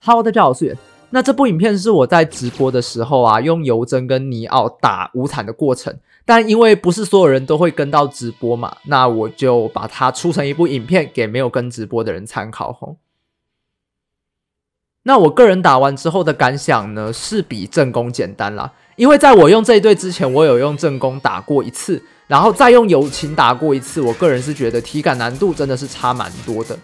Hello， 大家好，我是元。那这部影片是我在直播的时候啊，用尤真跟尼奥打无惨的过程。但因为不是所有人都会跟到直播嘛，那我就把它出成一部影片给没有跟直播的人参考吼。那我个人打完之后的感想呢，是比正宫简单啦。因为在我用这一队之前，我有用正宫打过一次，然后再用友情打过一次，我个人是觉得体感难度真的是差蛮多的。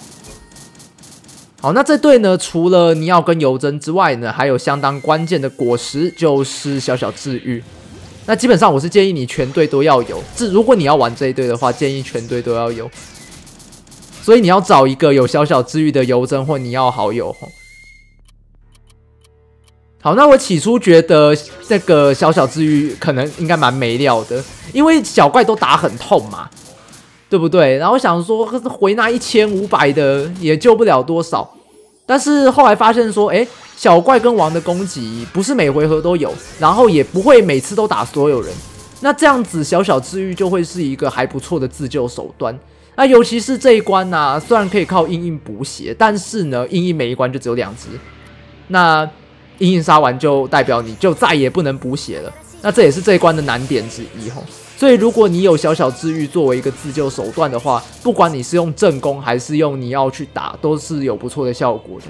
好，那这队呢，除了尼奥跟尤真之外呢，还有相当关键的果实，就是小小治愈。那基本上我是建议你全队都要有，如果你要玩这一队的话，建议全队都要有。所以你要找一个有小小治愈的尤真或尼奥好友。好，那我起初觉得这个小小治愈可能应该蛮没料的，因为小怪都打很痛嘛。对不对？然后想说回那1500的也救不了多少，但是后来发现说，小怪跟王的攻击不是每回合都有，然后也不会每次都打所有人。那这样子小小治愈就会是一个还不错的自救手段。那尤其是这一关啊，虽然可以靠硬补血，但是呢，硬每一关就只有2只。那硬杀完就代表你就再也不能补血了。那这也是这一关的难点之一吼。所以，如果你有小小治愈作为一个自救手段的话，不管你是用正攻还是用尼奥去打，都是有不错的效果的。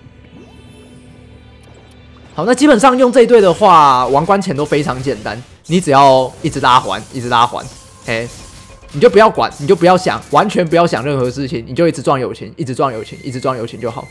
好，那基本上用这一队的话，王关前都非常简单，你只要一直拉环，一直拉环，你就不要管，你就不要想，完全不要想任何事情，你就一直撞友情，一直撞友情，一直撞友情就好。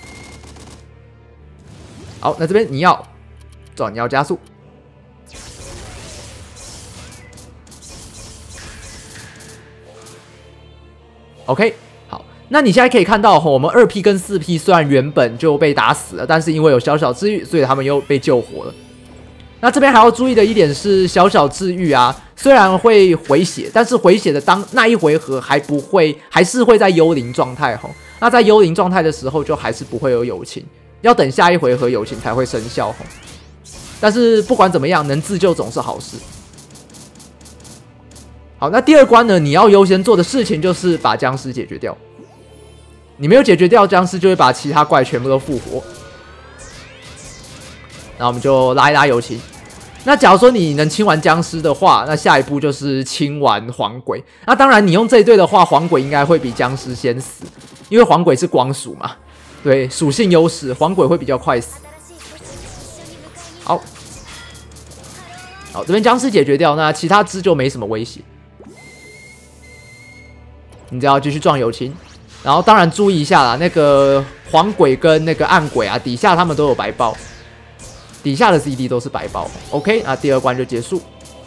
好，那这边尼奥撞尼奥加速。OK， 好，那你现在可以看到，我们2P 跟4P 虽然原本就被打死了，但是因为有小小治愈，所以他们又被救活了。那这边还要注意的一点是，小小治愈啊，虽然会回血，但是回血的那一回合还是会在幽灵状态吼。那在幽灵状态的时候，就还是不会有友情，要等下一回合友情才会生效吼。但是不管怎么样，能自救总是好事。好，那第2关呢？你要优先做的事情就是把僵尸解决掉。你没有解决掉僵尸，就会把其他怪全部都复活。那我们就拉一拉友情。那假如说你能清完僵尸的话，那下一步就是清完黄鬼。那当然，你用这一队的话，黄鬼应该会比僵尸先死，因为黄鬼是光属嘛，对，属性优势，黄鬼会比较快死。好，这边僵尸解决掉，那其他只就没什么威胁。你只要继续撞友情，然后当然注意一下啦，那个黄鬼跟那个暗鬼啊，底下他们都有白爆，底下的 CD 都是白爆。OK， 那第2关就结束。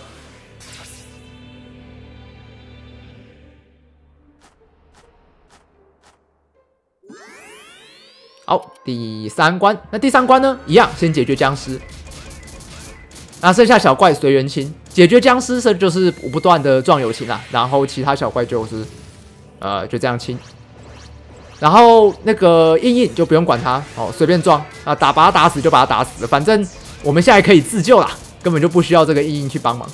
好，第3关，那第3关呢，一样先解决僵尸，那剩下小怪随缘清，解决僵尸，这就是不断的撞友情啦，然后其他小怪就是。就这样清，然后那个硬就不用管他，随便撞啊，把他打死就把他打死了，反正我们现在可以自救啦，根本就不需要这个硬去帮忙。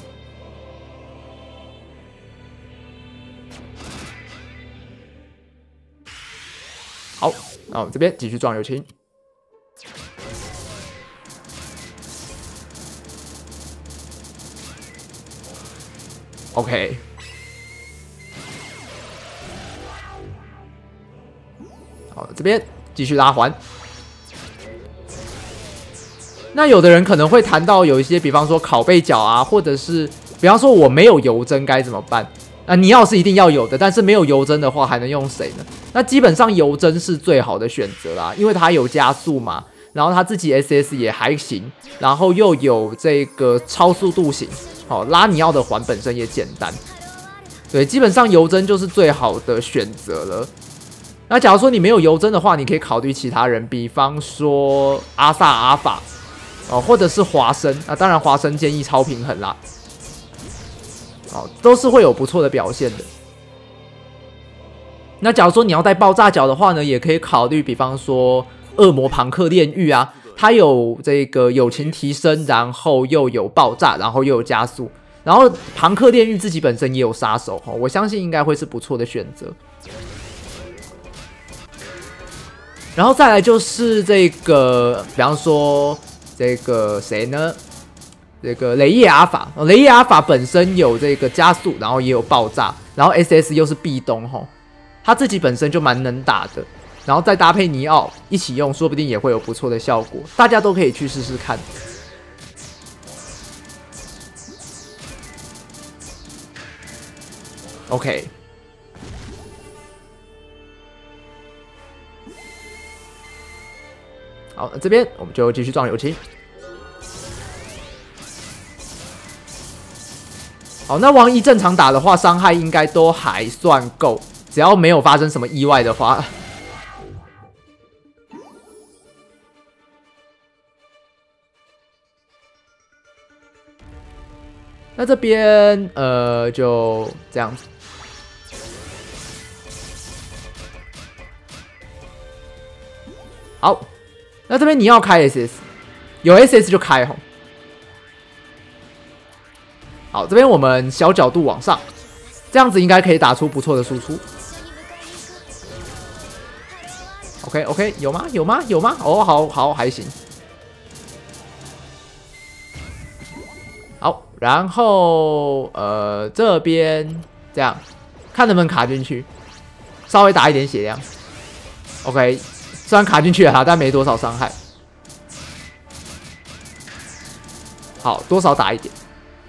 好，那我们这边继续撞友情。OK。好，这边继续拉环。那有的人可能会谈到有一些，比方说拷贝角啊，或者是比方说我没有尤真该怎么办？那尼奥是一定要有的，但是没有尤真的话，还能用谁呢？那基本上尤真是最好的选择啦，因为它有加速嘛，然后他自己 SS 也还行，然后又有这个超速度型，拉尼奥的环本身也简单，对，基本上尤真就是最好的选择了。那假如说你没有尤真的话，你可以考虑其他人，比方说阿萨阿法，或者是华生。那当然华生建议超平衡啦，都是会有不错的表现的。那假如说你要带爆炸角的话呢，也可以考虑，比方说恶魔庞克炼狱啊，它有这个友情提升，然后又有爆炸，然后又有加速，然后庞克炼狱自己本身也有杀手，我相信应该会是不错的选择。 然后再来就是这个，比方说这个谁呢？这个雷叶阿法，雷叶阿法本身有这个加速，然后也有爆炸，然后 SS 又是壁咚吼，他自己本身就蛮能打的，然后再搭配尼奥一起用，说不定也会有不错的效果，大家都可以去试试看。OK， 好，那这边我们就继续撞友情。好，那王一正常打的话，伤害应该都还算够，只要没有发生什么意外的话。那这边就这样子。好，那这边你要开 SS， 有 SS 就开吼。好，这边我们小角度往上，这样子应该可以打出不错的输出。OK， 有吗？有吗？有吗？哦，好，还行。好，然后这边这样，看能不能卡进去，稍微打一点血量。OK， 虽然卡进去了，但没多少伤害。好，多少打一点。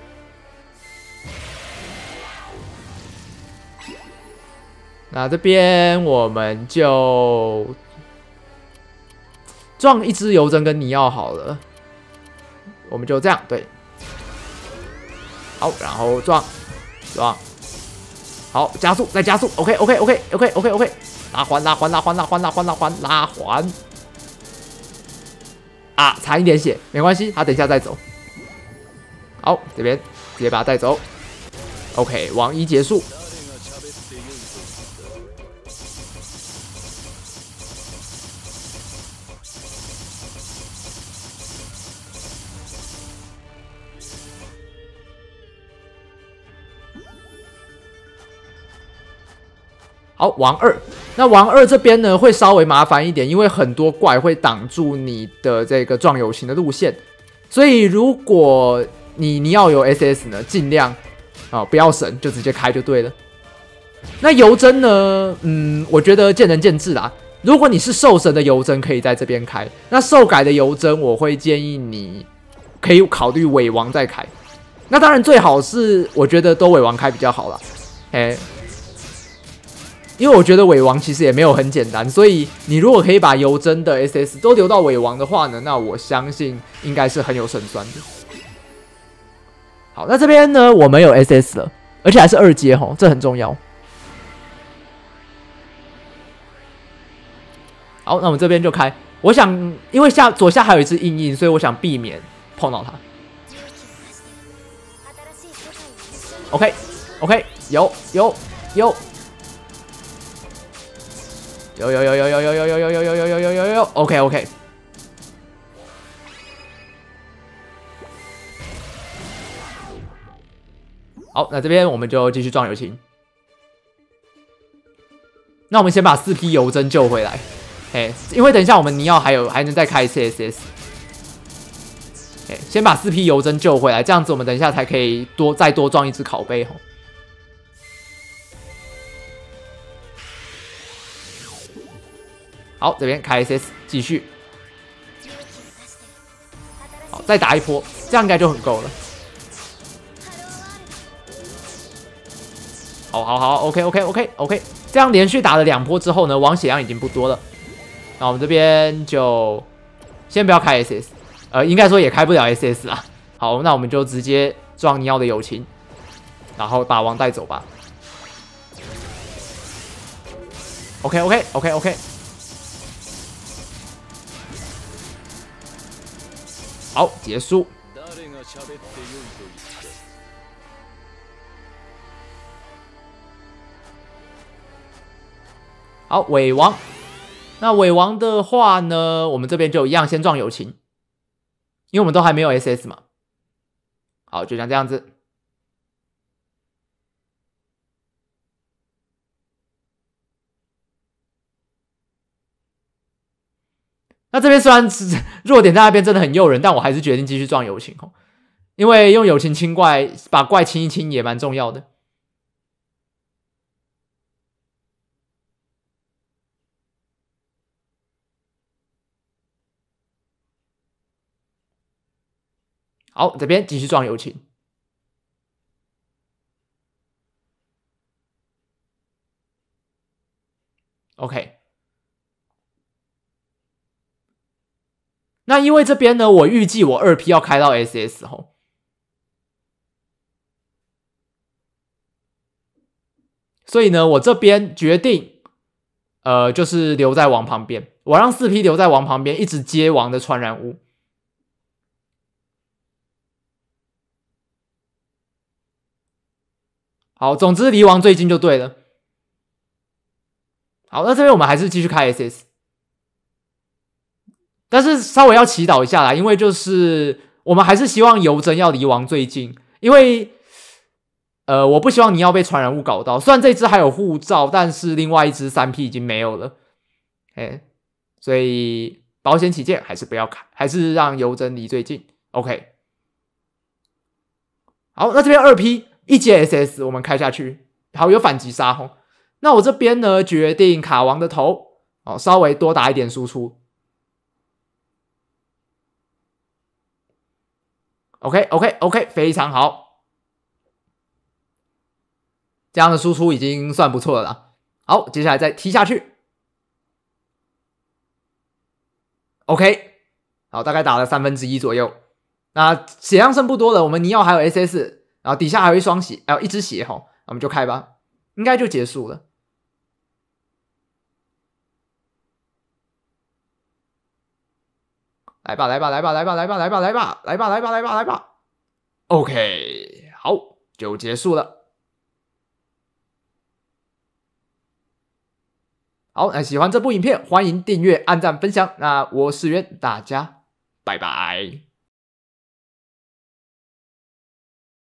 那这边我们就撞一只油针跟尼奥好了，我们就这样对。好，然后撞，好，加速，再加速 ，OK， 拉环，啊，差一点血，没关系，他等一下再走。好，这边直接把他带走 ，OK， 王一结束。好，王二，那王二这边呢会稍微麻烦一点，因为很多怪会挡住你的这个撞友情的路线，所以如果你要有 SS 呢，尽量不要省，就直接开就对了。那油针呢，我觉得见仁见智啦。如果你是兽神的油针，可以在这边开；那兽改的油针，我会建议你可以考虑尾王再开。那当然最好是，我觉得都尾王开比较好啦。因为我觉得尾王其实也没有很简单，所以你如果可以把油针的 SS 都留到尾王的话呢，那我相信应该是很有胜算的。好，那这边呢，我们有 SS 了，而且还是2阶吼，这很重要。好，那我们这边就开。我想，因为左下还有一只硬，所以我想避免碰到它。OK， 有。OK， 好，那这边我们就继续撞友情。那我们先把4P 油针救回来，因为等一下我们尼奥还能再开一次 SS，先把4P 油针救回来，这样子我们等一下才可以再多撞一只拷贝吼。好，这边开 SS 继续，好，再打一波，这样应该就很够了。好 ，OK， 这样连续打了2波之后呢，王血量已经不多了。那我们这边就先不要开 SS，应该说也开不了 SS 啦。好，那我们就直接撞尼奥的友情，然后把王带走吧。OK， 好，结束。好，尾王。那尾王的话呢，我们这边就一样，先撞友情，因为我们都还没有 SS 嘛。好，就像这样子。 那这边虽然弱点在那边真的很诱人，但我还是决定继续撞友情哦，因为用友情清怪，把怪清一清也蛮重要的。好，这边继续撞友情。OK， 那因为这边呢，我预计我2P 要开到 SS 吼，所以呢，我这边决定，就是留在王旁边，我让4P 留在王旁边，一直接王的传染物。好，总之离王最近就对了。好，那这边我们还是继续开 SS。但是稍微要祈祷一下啦，因为就是我们还是希望游真要离王最近，因为我不希望你要被传染物搞到。虽然这只还有护照，但是另外一只3P 已经没有了，所以保险起见还是不要开，还是让游真离最近。OK， 好，那这边2P 一阶 SS 我们开下去，好，有反击杀吼。那我这边呢决定卡王的头，稍微多打一点输出。OK， 非常好，这样的输出已经算不错了啦。好，接下来再踢下去。OK， 好，大概打了1/3左右。那血量剩不多了，我们尼奥还有 SS， 然后底下还有一双血，还有一只血吼，我们就开吧，应该就结束了。来吧，来吧，来吧，来吧，来吧，来吧，来吧，来吧，来吧，来吧，来吧。OK， 好，就结束了。好，那喜欢这部影片，欢迎订阅、按赞、分享。那我是渊，大家拜拜。